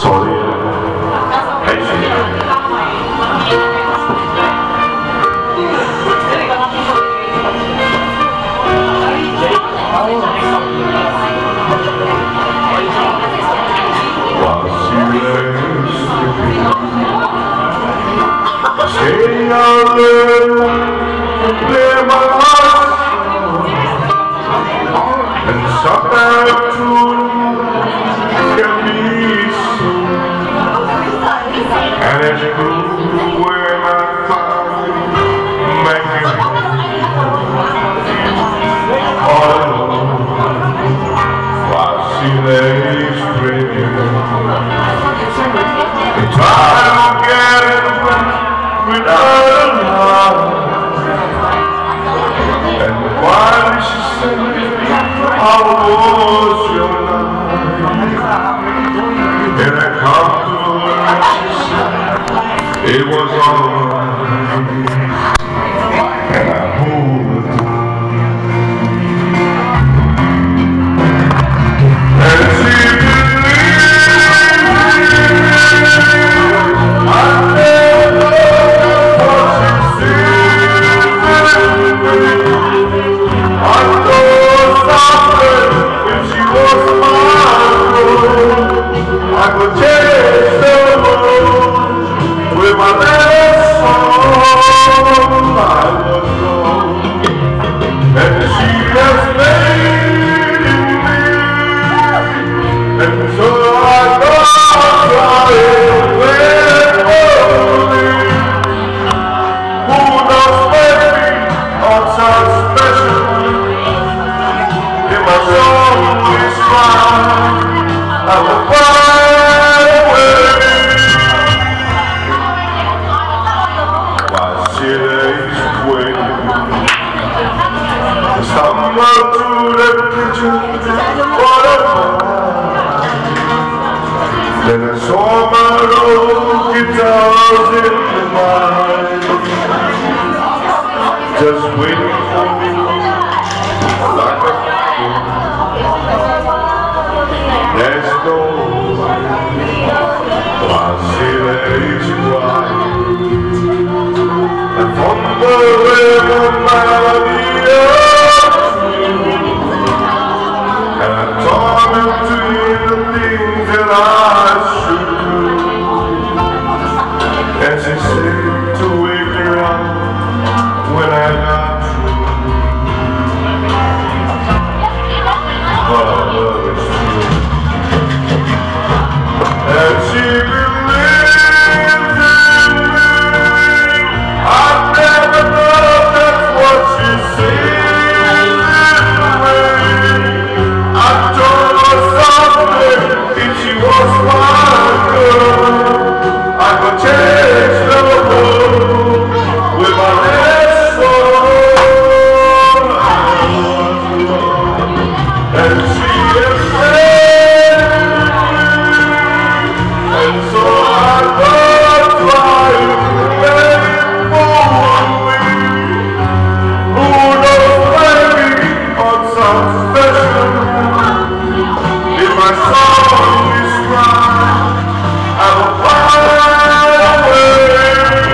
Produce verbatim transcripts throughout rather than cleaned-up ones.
Sorry. Hey, staying out there, play my heart, and sometimes tune can be seen. And it's true when I find making all alone, while she lays dreaming, and trying to get it without a love. And while she said, how was your life? And I come to her and she said, it was alright. And I hold her tight. And she stumble to the kitchen for a while. Then I saw my old guitars in the night, just waiting for me like a fool. There's no while she lays crying, and from the river Maria, and I taught him to hear the things that I should do. And she said to wake her up when I got through. But love is true. And she believes in me. I never thought that's what she said. If she was my girl, I could change the world with my left soul. And she is saved, and so I thought try to let it for me. Who knows, maybe on some special if my song is right, I will find a way.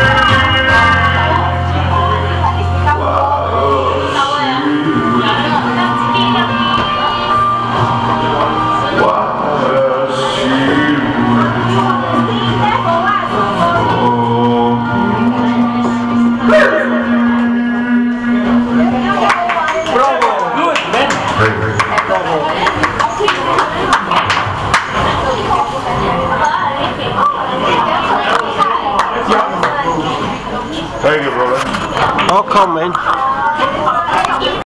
While she, Bravo! Good, man! Thank you, brother. I'll come, man.